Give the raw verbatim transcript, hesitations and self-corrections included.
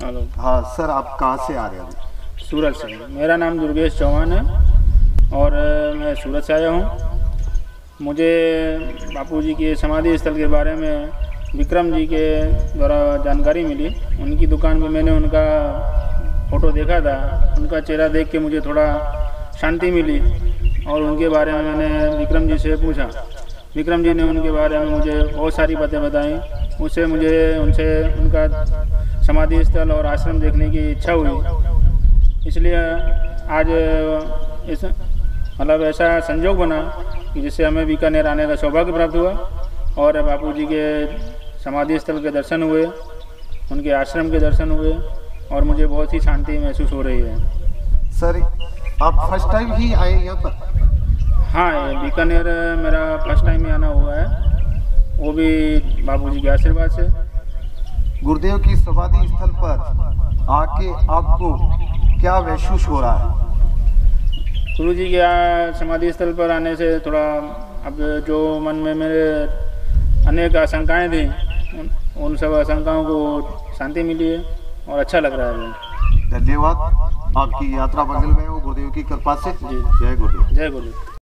Hello. हाँ sir, आप कहाँ से आ रहे हैं अभी? सूरत से। मेरा नाम दुर्गेश चौहान है और मैं सूरत से आया हूँ। मुझे बापूजी के समाधि स्थल के बारे में विक्रम जी के द्वारा जानकारी मिली। उनकी दुकान में मैंने उनका फ़ोटो देखा था। उनका चेहरा देख के मुझे थोड़ा शांति मिली और उनके बारे में मैंने विक्रम जी से पूछा। विक्रम जी ने उनके बारे में मुझे बहुत सारी बातें बताई। उससे मुझे उनसे उनका समाधि स्थल और आश्रम देखने की इच्छा हुई। इसलिए आज इस मतलब ऐसा संजोग बना कि जिससे हमें बीकानेर आने का सौभाग्य प्राप्त हुआ और बापूजी के समाधि स्थल के दर्शन हुए, उनके आश्रम के दर्शन हुए और मुझे बहुत ही शांति महसूस हो रही है। सर, आप फर्स्ट टाइम ही आए यहाँ पर? हाँ, बीकानेर मेरा फर्स्ट टाइम ही आना हुआ है, वो भी बापूजी के आशीर्वाद से। गुरुदेव की समाधि स्थल पर आके आपको क्या महसूस हो रहा है? गुरु जी के समाधि स्थल पर आने से थोड़ा अब जो मन में मेरे अनेक आशंकाएं थी, उन, उन सब आशंकाओं को शांति मिली है और अच्छा लग रहा है। धन्यवाद। आपकी यात्रा मंगलमय हो गुरुदेव की कृपा से। जी, जय गुरुदेव। जय गुरुदेव।